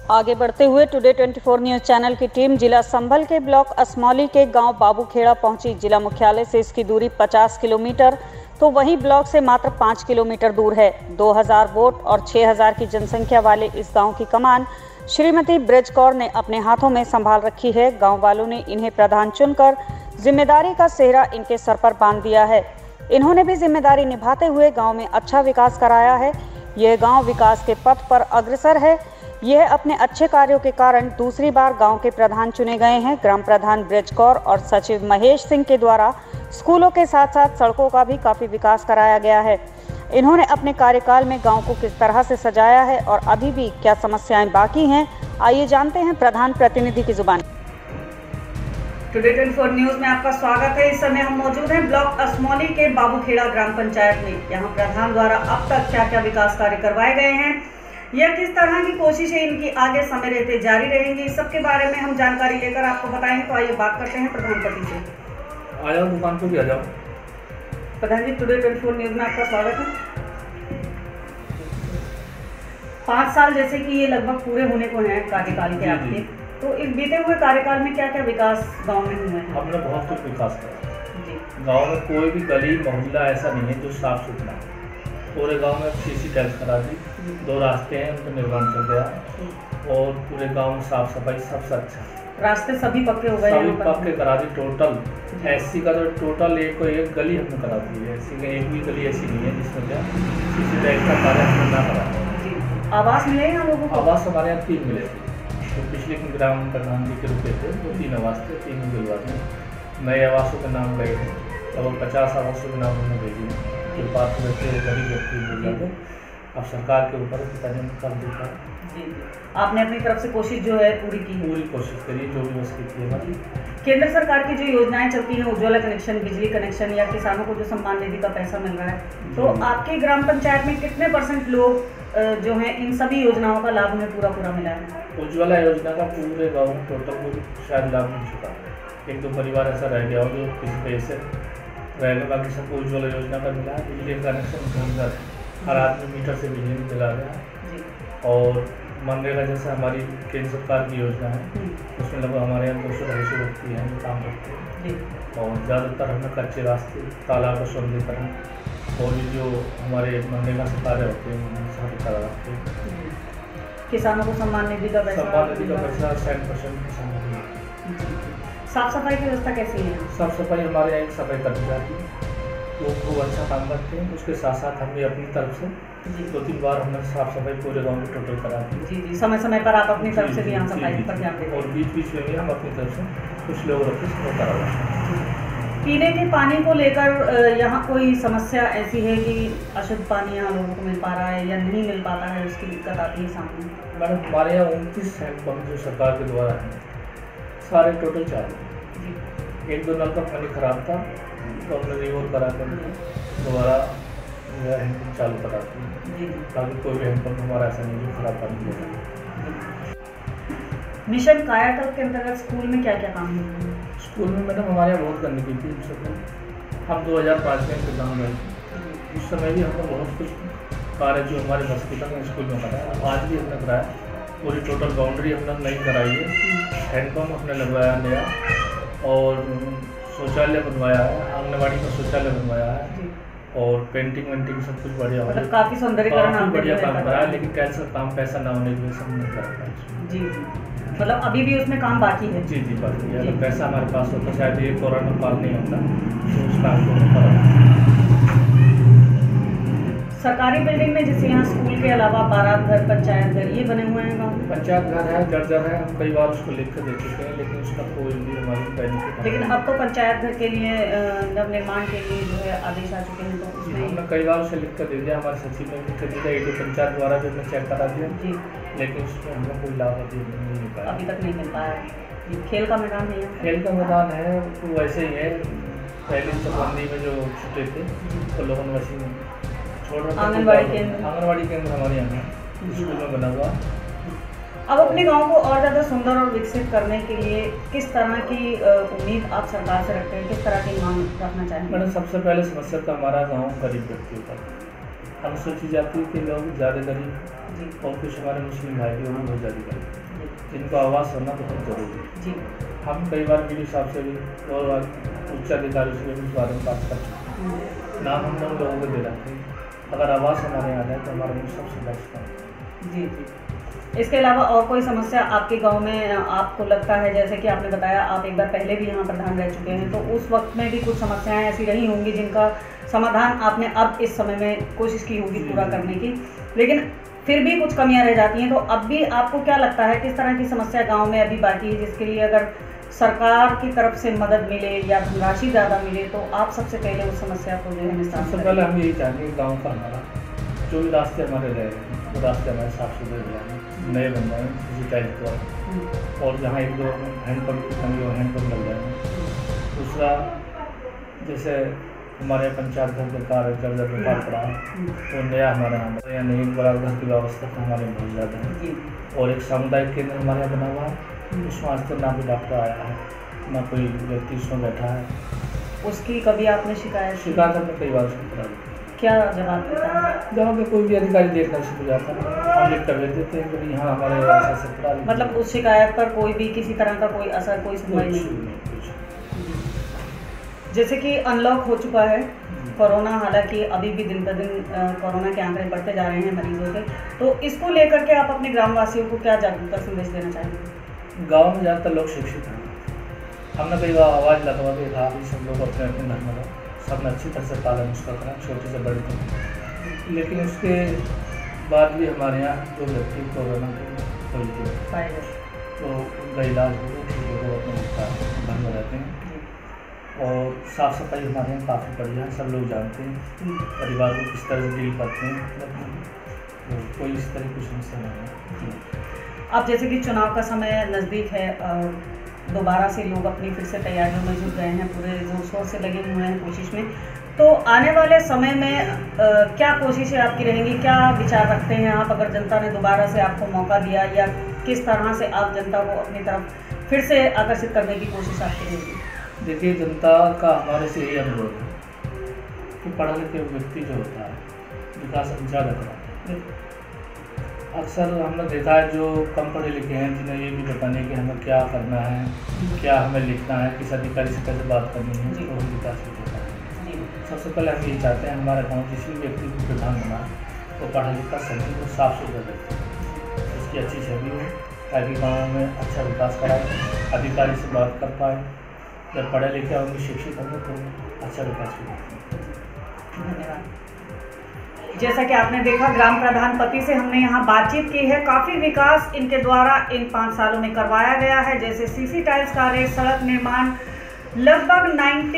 आगे बढ़ते हुए टुडे 24 न्यूज चैनल की टीम जिला संभल के ब्लॉक असमौली के गांव बाबूखेड़ा पहुंची। जिला मुख्यालय से इसकी दूरी 50 किलोमीटर तो वहीं ब्लॉक से मात्र 5 किलोमीटर दूर है। 2000 वोट और 6000 की जनसंख्या वाले इस गांव की कमान श्रीमती ब्रज कौर ने अपने हाथों में संभाल रखी है। गाँव वालों ने इन्हें प्रधान चुनकर जिम्मेदारी का सेहरा इनके सर पर बांध दिया है। इन्होंने भी जिम्मेदारी निभाते हुए गाँव में अच्छा विकास कराया है। यह गाँव विकास के पथ पर अग्रसर है। यह अपने अच्छे कार्यों के कारण दूसरी बार गांव के प्रधान चुने गए हैं। ग्राम प्रधान ब्रज कौर और सचिव महेश सिंह के द्वारा स्कूलों के साथ साथ सड़कों का भी काफी विकास कराया गया है। इन्होंने अपने कार्यकाल में गांव को किस तरह से सजाया है और अभी भी क्या समस्याएं बाकी हैं, आइए जानते हैं प्रधान प्रतिनिधि की जुबान। टुडे 24 न्यूज में आपका स्वागत है। इस समय हम मौजूद हैं ब्लॉक असमौली के बाबूखेड़ा ग्राम पंचायत में। यहाँ प्रधान द्वारा अब तक क्या क्या विकास कार्य करवाए गए हैं, यह किस तरह की कोशिशें इनकी आगे समय रहते जारी रहेंगी, इस सब के बारे में हम जानकारी लेकर आपको बताएंगे। तो आइए बात करते हैं प्रधानपति से। आ जाओ, दुकान पर भी आ जाओ। प्रधान जी, टुडे 24 न्यूज में आपका स्वागत है। 5 साल जैसे कि ये लगभग पूरे होने को हैं कार्यकाल के आपके, तो इस बीते हुए कार्यकाल में क्या क्या विकास गाँव में हुए हैं? हमने बहुत कुछ विकास करा। गाँव में कोई भी गली मोहल्ला ऐसा नहीं है जो साफ सुथरा। पूरे गांव में सीसी टैक्स करा दी, 2 रास्ते हैं उनका निर्माण चल गया और पूरे गांव में साफ सफाई सबसे अच्छा। रास्ते सभी पक्के हो गए? सभी पक्के करा दी टोटल। एससी का तो टोटल एक गली हमने करा दी है। एससी का एक भी गली ऐसी नहीं है जिसमें क्या सीसी टैक्स का कार्य हमने ना करा। आवास मिले हैं लोगों को? आवास हमारे यहाँ 3 मिले थे। तो पिछले ग्राम प्रधान जी के रुपये थे वो 3 आवास थे, 3 दिलवा दिए। नए आवासों के नाम गए थे, लगभग 50 आवासों के नाम उन्होंने भेजे। जो बात रहते गरीब व्यक्ति मिल जाते, अब सरकार के ऊपर पिताजी ने कर दिया। आपने अपनी तरफ से कोशिश जो है पूरी की? पूरी कोशिश करी, जो भी बस की थी हमारी। केंद्र सरकार की जो योजनाएं चलती हैं, उज्ज्वला कनेक्शन, बिजली कनेक्शन या किसानों को जो सम्मान निधि का पैसा मिल रहा है, तो आपके ग्राम पंचायत में कितने % लोग जो हैं इन सभी योजनाओं का लाभ उन्हें पूरा मिला है? उज्ज्वला योजना का पूरे गाँव में टोटल शायद लाभ मिल चुका है। 1-2 परिवार ऐसा रह गया हो जो किसी पैसे रहेगा, बाकी सबको उज्ज्वला योजना का मिला है। बिजली कनेक्शन हर आदमी मीटर से बिजली दिला गया। और मनरेगा जैसे हमारी केंद्र सरकार की योजना है, उसमें लगभग हमारे यहाँ 200-250 व्यक्ति हैं जो काम करते हैं। और ज़्यादातर हमने कच्चे रास्ते, तालाब का सौंदर्यीकरण और भी जो हमारे मनरेगा से कार्य होते हैं उन्हें साथ करा रखते हैं। किसानों को सम्मान निधि का पैसा 100% किसानों को। साफ सफाई की व्यवस्था कैसी है? साफ सफाई हमारे यहाँ एक सफाई कर्मी जाती है, वो खूब अच्छा काम करते हैं। उसके साथ साथ हमने अपनी तरफ से 2-3 बार हमने साफ सफाई पूरे गांव में टोटल करा दी। जी, समय समय पर आप अपनी तरफ से भी यहाँ सफाई पर ध्यान देते हैं? और बीच में भी हम अपनी तरफ से कुछ लोग रखते हैं करा। पीने के पानी को लेकर यहाँ कोई समस्या ऐसी है कि अशुद्ध पानी यहाँ लोगों को मिल पा रहा है या नहीं मिल पाता है, उसकी दिक्कत आती है सामने? मैडम, हमारे यहाँ 29 हैंडपम्प जो सरकार के द्वारा है, सारे टोटल चालू। 1-2 नल का पानी खराब था तो हमने रिवोल्व करा कर दोबारा हैंडपम्प चालू करा दी। ताकि कोई भी हैंडपम्प हमारा ऐसा नहीं जो खराब पानी दे। मिशन कायाकल्प के अंतर्गत स्कूल में क्या क्या काम है? स्कूल में मैडम हमारे यहाँ बहुत गंदगी थी। हम 2005 में इंतजाम गए थे, उस समय भी हमने बहुत कुछ कार्य जो हमारे हॉस्पिटल में स्कूल में कराया, आज भी हमने कराया। पूरी टोटल बाउंड्री हमने नई कराई है, हैंडपम्प हमने लगवाया नया और शौचालय बनवाया है, आंगनबाड़ी का शौचालय बनवाया है और पेंटिंग वेंटिंग सब कुछ बढ़िया। मतलब काफ़ी सौंदर्यीकरण बढ़िया काम करा है, लेकिन कैसा काम पैसा ना होने की वजह से हम नहीं कर पाए। जी, मतलब अभी भी उसमें काम बाकी है? जी बाकी है। अगर पैसा हमारे पास होता, शायद ये कोरोना काल नहीं होता, तो उस काम को करा। सरकारी बिल्डिंग में जैसे यहाँ स्कूल के अलावा बारात घर, पंचायत घर ये बने हुए हैं गाँव में? पंचायत घर है, जर्जर है, हम कई बार उसको लिख कर दे चुके हैं, लेकिन उसका कोई भी हमारी बेनिफिट। लेकिन अब तो पंचायत घर के लिए नवनिर्माण के लिए जो है आदेश आ चुके हैं, तो उसमें हमने कई बार उसे लिख कर दे दिया। हमारे सचिव ने लिख कर दिया, एक पंचायत द्वारा जो हमने चेक करा दिया जी, लेकिन उसमें हमने कोई लाभ नहीं मिल पाया, अभी तक नहीं मिल पाया है। खेल का मैदान है? खेल का मैदान है तो वैसे ही है, पहले चकबंदी में जो छुट्टे थे तो लोगों ने वैसे छोड़ रखा। आंगनबाड़ी केंद्र हमारे यहाँ स्कूल में बना हुआ। अब अपने गांव को और ज़्यादा सुंदर और विकसित करने के लिए किस तरह की उम्मीद आप सरकार से रखते हैं, किस तरह की मांग रखना चाहेंगे? मैडम, सबसे पहले समस्या तो हमारा गांव गरीब व्यक्तियों का, अनुसूचित जाति के लोग ज़्यादा गरीब और कुछ हमारे मुस्लिम भाई भी बहुत ज़्यादा गरीब, जिनको आवास होना बहुत जरूरी है। हम कई बार वीडियो साहब से भी और उच्च अधिकारियों से भी इस बारे में बात कर चुके हैं। नाम हम लोग लोगों को दे रखे हैं, अगर आवास हमारे यहाँ है तो हमारे लिए सबसे बेस्ट है। जी जी। इसके अलावा और कोई समस्या आपके गांव में आपको लगता है? जैसे कि आपने बताया आप एक बार पहले भी यहाँ प्रधान रह चुके हैं, तो उस वक्त में भी कुछ समस्याएं ऐसी रही होंगी जिनका समाधान आपने अब इस समय में कोशिश की होगी पूरा करने की, लेकिन फिर भी कुछ कमियां रह जाती हैं। तो अब भी आपको क्या लगता है किस तरह की समस्या गाँव में अभी बाकी है, जिसके लिए अगर सरकार की तरफ से मदद मिले या धनराशि ज़्यादा मिले तो आप सबसे पहले उस समस्या को जो है निस्तारण सबसे पहले हम यही चाहेंगे गाँव का हमारा जो भी रास्ते हमारे रह गए हैं वो रास्ते हमारे साफ सुथरे हो जाएंगे, नए बन जाएंगे किसी टाइप का, और जहाँ एक दो हैंडपम्प की कमी हो हैंडपम्प लग जाएंगे। दूसरा, जैसे हमारे पंचायत घर के कार्य जब बेकार पड़ा है तो नया हमारे यहाँ नहीं बड़ा घर की व्यवस्था हमारे बहुत ज़्यादा है, और एक सामुदायिक केंद्र हमारे यहाँ बना हुआ है, उसमें आज तक ना कोई डॉक्टर आया है ना कोई व्यक्ति उसमें बैठा है। उसकी कभी आपने शिकायत हमने कई बार उसको करा दी, क्या जवाब देता है? जहाँ पे कोई भी अधिकारी देखना शुरू जाता है हम लिख कर भेज देते हैं कि यहाँ हमारे ऐसे करा दी। मतलब उस शिकायत पर कोई भी किसी तरह का कोई असर, कोई सुनवाई नहीं? जैसे कि अनलॉक हो चुका है कोरोना, हालांकि अभी भी दिन पर दिन कोरोना के आंकड़े बढ़ते जा रहे हैं मरीजों के, तो इसको लेकर के आप अपने ग्रामवासियों को क्या जागरूकता संदेश देना चाहेंगे? गांव में ज़्यादातर लोग शिक्षित हैं, हमने कई बार आवाज़ लगवा के कहा कि सब लोग अपने अपने घर में रहो, सबने अच्छी तरह से पालन उसका करा, छोटे से बड़े तक, लेकिन उसके बाद भी हमारे यहाँ जो व्यक्ति कोरोना के पॉजिटिव पाए गए तो उनका इलाज हो गया, ठीक है, वो अपने घर में रहते हैं। और साफ़ सफाई हमारे यहाँ काफ़ी बढ़िया है, सब लोग जानते हैं परिवार को किस तरह से डील करते हैं, तो कोई इस तरह की समस्या नहीं है। अब जैसे कि चुनाव का समय नज़दीक है, दोबारा से लोग अपनी फिर से तैयारियों में जुट गए हैं, पूरे जोर शोर से लगे हुए हैं कोशिश में, तो आने वाले समय में क्या कोशिशें आपकी रहेंगी, क्या विचार रखते हैं आप अगर जनता ने दोबारा से आपको मौका दिया, या किस तरह से आप जनता को अपनी तरफ फिर से आकर्षित करने की कोशिश आपकी रहेगी? देखिए, जनता का हमारे से यही अनुरोध है कि पढ़ा लिखे व्यक्ति जो होता है विकास ज़्यादा कराते हैं। अक्सर हमने देखा है जो कम पढ़े लिखे हैं जिन्हें ये भी बताने कि हमें क्या करना है, क्या हमें लिखना है, किस अधिकारी से कैसे बात करनी है, तो हम विकास भी होता है। सबसे पहले हम यही चाहते हैं हमारा गाँव जिस भी व्यक्ति को प्रधान बना वो पढ़ा लिखा सभी को साफ सुथरा रखे, उसकी अच्छी छवि हो, ताकि गाँव में अच्छा विकास कराए, अधिकारी से बात कर पाए, जब पढ़े लिखे होंगे शिक्षित होंगे तो अच्छा विकास भी। धन्यवाद। जैसा कि आपने देखा ग्राम प्रधान पति से हमने यहाँ बातचीत की है, काफ़ी विकास इनके द्वारा इन 5 सालों में करवाया गया है, जैसे सीसी टाइल्स कार्य, सड़क निर्माण, लगभग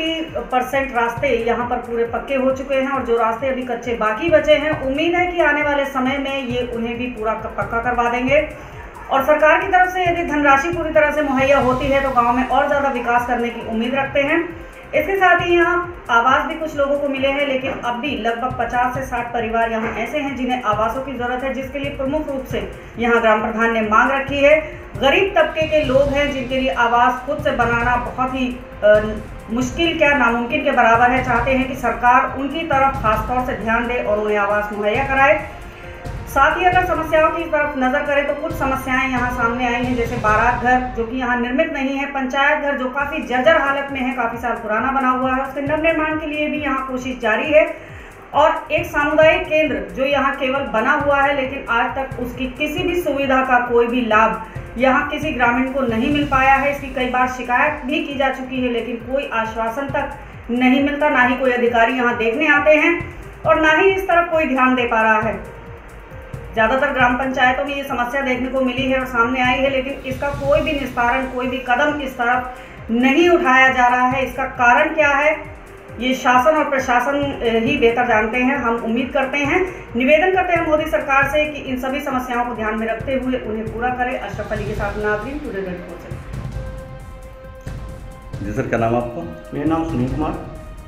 90% रास्ते यहाँ पर पूरे पक्के हो चुके हैं, और जो रास्ते अभी कच्चे बाकी बचे हैं उम्मीद है कि आने वाले समय में ये उन्हें भी पूरा पक्का करवा देंगे, और सरकार की तरफ से यदि धनराशि पूरी तरह से मुहैया होती है तो गाँव में और ज़्यादा विकास करने की उम्मीद रखते हैं। इसके साथ ही यहाँ आवास भी कुछ लोगों को मिले हैं, लेकिन अब भी लगभग 50 से 60 परिवार यहाँ ऐसे हैं जिन्हें आवासों की ज़रूरत है, जिसके लिए प्रमुख रूप से यहाँ ग्राम प्रधान ने मांग रखी है। गरीब तबके के लोग हैं जिनके लिए आवास खुद से बनाना बहुत ही मुश्किल क्या नामुमकिन के बराबर है, चाहते हैं कि सरकार उनकी तरफ खासतौर से ध्यान दे और उन्हें आवास मुहैया कराए। साथ ही अगर समस्याओं की तरफ नजर करें तो कुछ समस्याएं यहाँ सामने आई हैं, जैसे बारात घर जो कि यहाँ निर्मित नहीं है, पंचायत घर जो काफ़ी जर्जर हालत में है, काफ़ी साल पुराना बना हुआ है, उसके नवनिर्माण के लिए भी यहाँ कोशिश जारी है, और एक सामुदायिक केंद्र जो यहाँ केवल बना हुआ है लेकिन आज तक उसकी किसी भी सुविधा का कोई भी लाभ यहाँ किसी ग्रामीण को नहीं मिल पाया है। इसकी कई बार शिकायत भी की जा चुकी है, लेकिन कोई आश्वासन तक नहीं मिलता, ना ही कोई अधिकारी यहाँ देखने आते हैं और ना ही इस तरफ कोई ध्यान दे पा रहा है। ज़्यादातर ग्राम पंचायतों में ये समस्या देखने को मिली है और सामने आई है, लेकिन इसका कोई भी निस्तारण, कोई भी कदम इस तरफ नहीं उठाया जा रहा है। इसका कारण क्या है ये शासन और प्रशासन ही बेहतर जानते हैं। हम उम्मीद करते हैं, निवेदन करते हैं मोदी सरकार से कि इन सभी समस्याओं को ध्यान में रखते हुए उन्हें पूरा करे। अशरफ अली के साथ नाज़रीन, टुडे 24 से। जी सर, क्या नाम है आपका? मेरा नाम सुनील कुमार।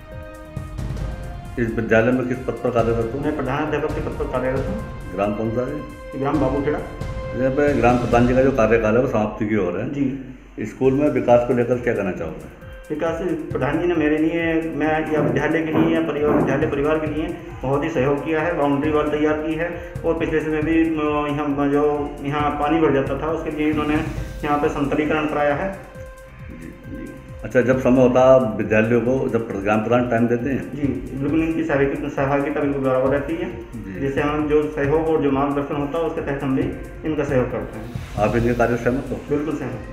इस विद्यालय में किस पद पर कार्यरत हूँ? मैं प्रधानाध्यापक के पद पर कार्यरत हूँ। ग्राम कौन सा है? ग्राम बाबूखेड़ा। यहाँ पे ग्राम प्रधान जी का जो कार्यकाल है वो समाप्ति की ओर है जी। स्कूल में विकास को लेकर क्या कहना चाहोगे? विकास प्रधान जी ने मेरे लिए मैं या विद्यालय के लिए या विद्यालय परिवार के लिए बहुत ही सहयोग किया है। बाउंड्री वॉल तैयार की है और पिछले समय भी यहाँ पानी भर जाता था, उसके लिए इन्होंने यहाँ पे समतलीकरण कराया है। अच्छा, जब समय होता विद्यालयों को जब ग्राम प्रधान टाइम देते हैं? जी बिल्कुल, इनकी सहभागिता बिल्कुल बराबर रहती है, जिससे हम जो सहयोग और जो मार्गदर्शन होता है उसके तहत हम भी इनका सहयोग करते हैं। आप इनके कार्य से सहमत हो? बिल्कुल सहमत।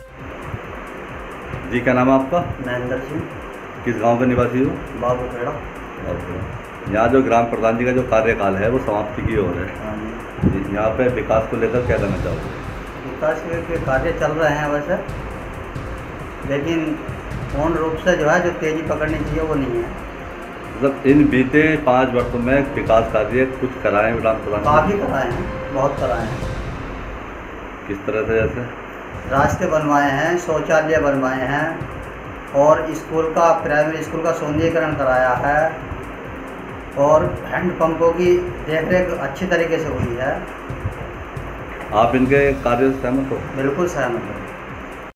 जी, क्या नाम है आपका? महेंद्र सिंह, किस गांव के निवासी हो? बाबूखेड़ा। यहाँ जो ग्राम प्रधान जी का जो कार्यकाल है वो समाप्ति की ओर है, हाँ जी। यहाँ पे विकास को लेकर क्या कहना चाहोगे? विकास के कार्य चल रहे हैं वैसे, लेकिन पूर्ण रूप से जो है जो तेज़ी पकड़नी चाहिए वो नहीं है। मतलब इन बीते 5 वर्षों में विकास कार्य कुछ कराए ग्राम प्रधान? काफ़ी कराए हैं, बहुत कराए हैं। किस तरह से? जैसे रास्ते बनवाए हैं, शौचालय बनवाए हैं और स्कूल का प्राइमरी स्कूल का सौंदर्यीकरण कराया है और हैंडपंपों की देखरेख अच्छी तरीके से हुई है। आप इनके कार्य से सहमत हो? बिल्कुल सहमत हूँ।